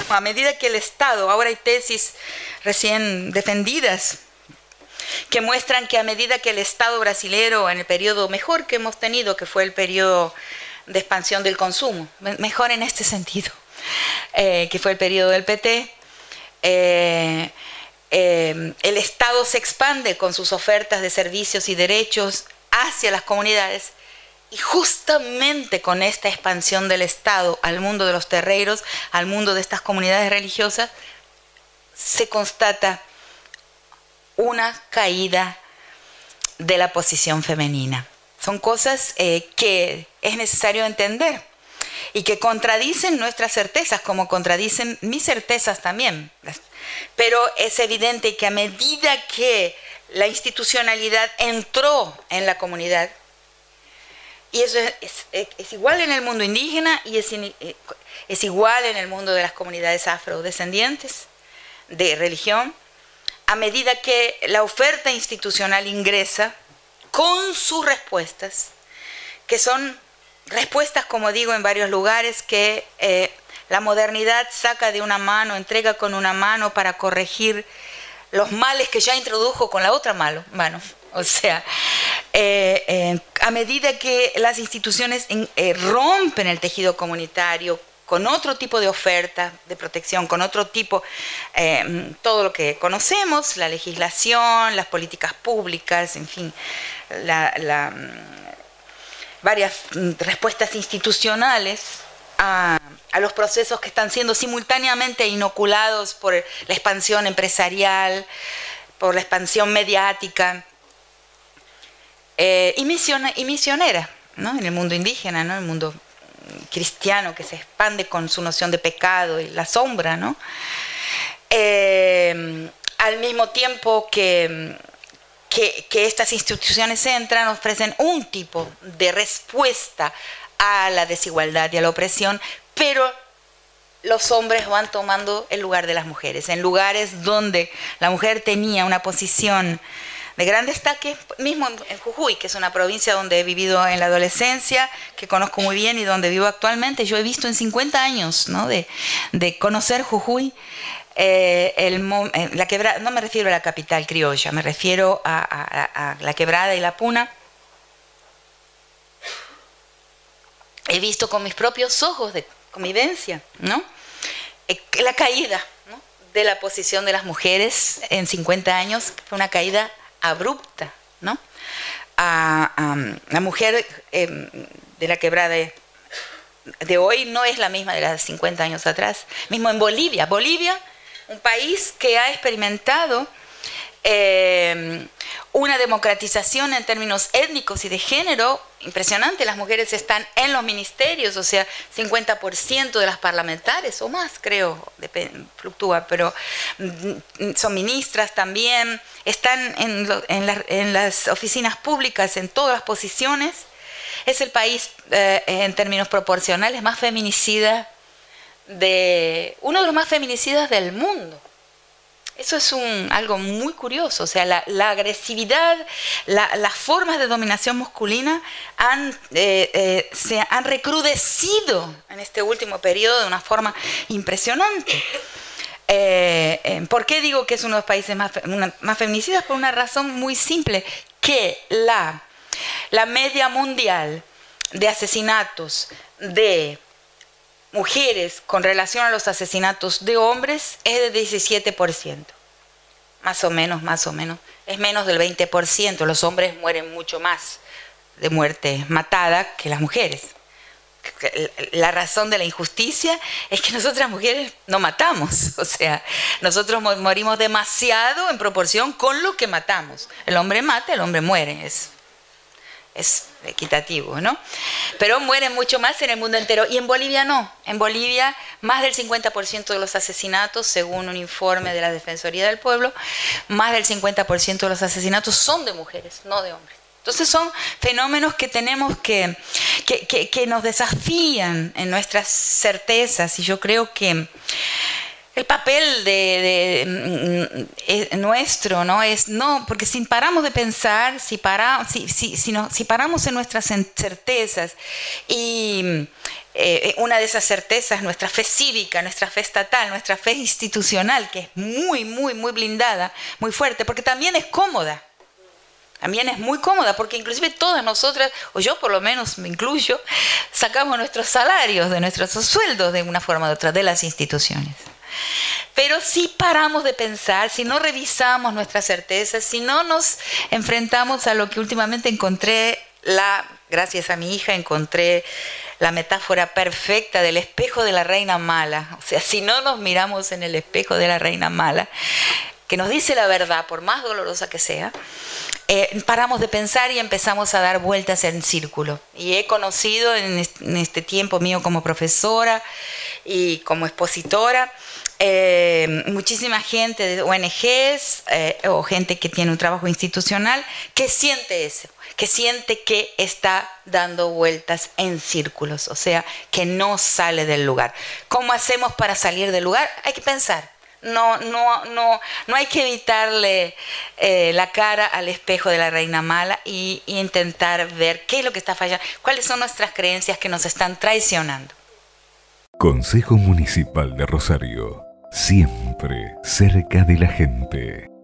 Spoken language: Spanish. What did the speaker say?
a medida que el Estado, ahora hay tesis recién defendidas, que muestran que a medida que el Estado brasilero, en el periodo mejor que hemos tenido, que fue el periodo de expansión del consumo, mejor en este sentido, que fue el periodo del PT, el Estado se expande con sus ofertas de servicios y derechos hacia las comunidades, y justamente con esta expansión del Estado al mundo de los terreiros, al mundo de estas comunidades religiosas, se constata una caída de la posición femenina. Son cosas que es necesario entender y que contradicen nuestras certezas, como contradicen mis certezas también. Pero es evidente que a medida que la institucionalidad entró en la comunidad, y eso es igual en el mundo indígena y es igual en el mundo de las comunidades afrodescendientes de religión, a medida que la oferta institucional ingresa con sus respuestas, que son respuestas, como digo, en varios lugares, que la modernidad saca de una mano, entrega con una mano para corregir los males que ya introdujo con la otra mano. O sea, a medida que las instituciones rompen el tejido comunitario con otro tipo de oferta de protección, con otro tipo, todo lo que conocemos, la legislación, las políticas públicas, en fin, varias respuestas institucionales a los procesos que están siendo simultáneamente inoculados por la expansión empresarial, por la expansión mediática y misionera, ¿no? En el mundo indígena, ¿no? En el mundo cristiano, que se expande con su noción de pecado y la sombra, ¿no? Al mismo tiempo que estas instituciones entran, ofrecen un tipo de respuesta a la desigualdad y a la opresión, pero los hombres van tomando el lugar de las mujeres, en lugares donde la mujer tenía una posición de gran destaque, mismo en Jujuy, que es una provincia donde he vivido en la adolescencia, que conozco muy bien y donde vivo actualmente. Yo he visto en 50 años, ¿no?, de conocer Jujuy, la quebrada. No me refiero a la capital criolla, me refiero a la quebrada y la puna. He visto con mis propios ojos de convivencia, ¿no?, la caída, ¿no?, de la posición de las mujeres en 50 años. Fue una caída abrupta, ¿no? La mujer de la quebrada de hoy no es la misma de las 50 años atrás. Mismo en Bolivia, un país que ha experimentado una democratización en términos étnicos y de género impresionante. Las mujeres están en los ministerios, o sea, 50% de las parlamentarias o más, creo, fluctúa, pero son ministras también, están en las oficinas públicas, en todas las posiciones. Es el país, en términos proporcionales, más feminicida, uno de los más feminicidas del mundo. Eso es algo muy curioso. O sea, la agresividad, las formas de dominación masculina se han recrudecido en este último periodo de una forma impresionante. ¿Por qué digo que es uno de los países más feminicidas? Por una razón muy simple, que la media mundial de asesinatos de mujeres con relación a los asesinatos de hombres es de 17%. Más o menos. Es menos del 20%. Los hombres mueren mucho más de muerte matada que las mujeres. La razón de la injusticia es que nosotras mujeres no matamos. O sea, nosotros morimos demasiado en proporción con lo que matamos. El hombre mata, el hombre muere. Es equitativo, ¿no? Pero mueren mucho más en el mundo entero. Y en Bolivia no. En Bolivia, más del 50% de los asesinatos, según un informe de la Defensoría del Pueblo, más del 50% de los asesinatos son de mujeres, no de hombres. Entonces son fenómenos que tenemos que nos desafían en nuestras certezas, y yo creo que el papel nuestro, ¿no?, es porque si paramos de pensar, si paramos en nuestras certezas y una de esas certezas, nuestra fe cívica, nuestra fe estatal, nuestra fe institucional, que es muy, muy, muy blindada, muy fuerte, porque también es cómoda. También es muy cómoda, porque inclusive todas nosotras, o yo por lo menos me incluyo, sacamos nuestros salarios, de nuestros sueldos de una forma u otra, de las instituciones. Pero si paramos de pensar, si no revisamos nuestras certezas, si no nos enfrentamos a lo que últimamente encontré, gracias a mi hija, encontré la metáfora perfecta del espejo de la reina mala. O sea, si no nos miramos en el espejo de la reina mala, que nos dice la verdad, por más dolorosa que sea, paramos de pensar y empezamos a dar vueltas en círculo. Y he conocido en este tiempo mío como profesora y como expositora, muchísima gente de ONGs o gente que tiene un trabajo institucional que siente eso, que siente que está dando vueltas en círculos, o sea, que no sale del lugar. ¿Cómo hacemos para salir del lugar? Hay que pensar. No hay que evitarle la cara al espejo de la reina mala y intentar ver qué es lo que está fallando, cuáles son nuestras creencias que nos están traicionando. Consejo Municipal de Rosario, siempre cerca de la gente.